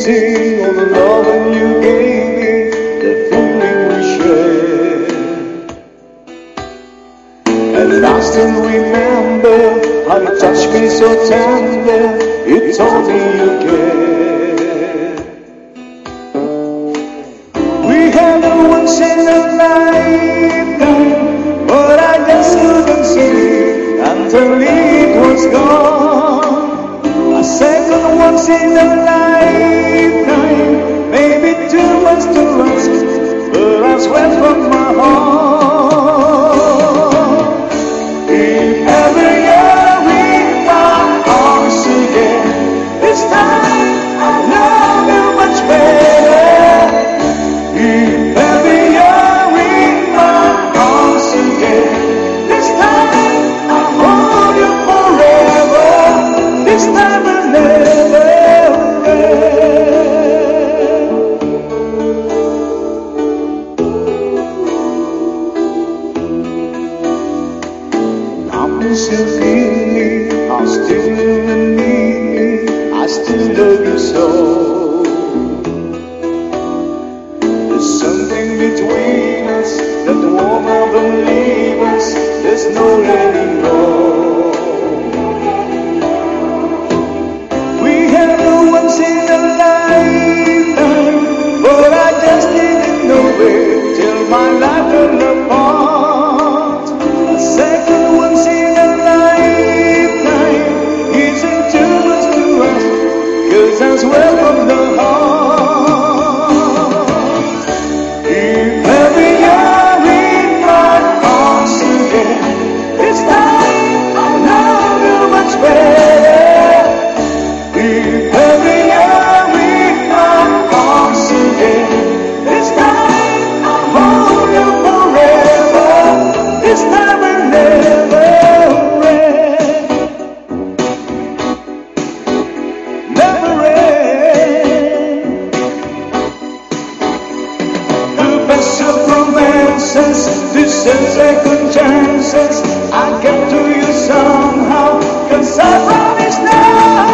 missing all the love you gave me, the feeling we shared. And I still remember how you touched me so tender. You told me you cared. We had a once in a lifetime, but I just couldn't see until it was gone. A second once in a lifetime, maybe too much to ask, but I swear from my heart, if ever you're in my arms again, this time I love you much better. If ever you're in my arms again, this time I hold you forever. This time I'll never I'm still feeling, I still need me, I still love you so. There's something between us that won't ever leave us. There's no letting go. We had a once in a lifetime, but I just didn't know it till my life fell apart. A second once in a lifetime isn't too much to ask, 'cause I swear from the heart, if ever you're in my arms again, this time I love you much better. If ever you're in my arms again, this time I hold you forever. This time I'll never end, never end. The best of romances, this is second chances. I get to you somehow, 'cause I promise now.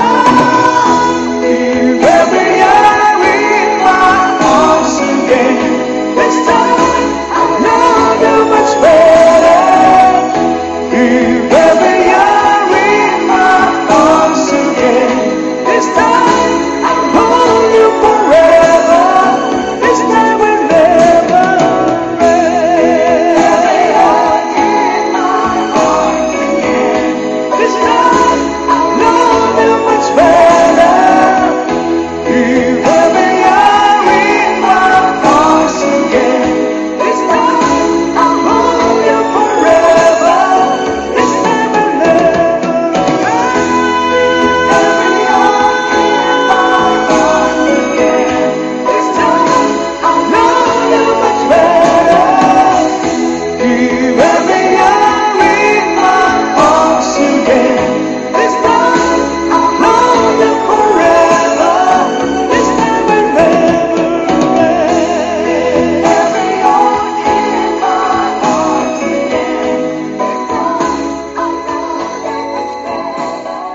If ever you're in my arms again, this time I love you much better. If ever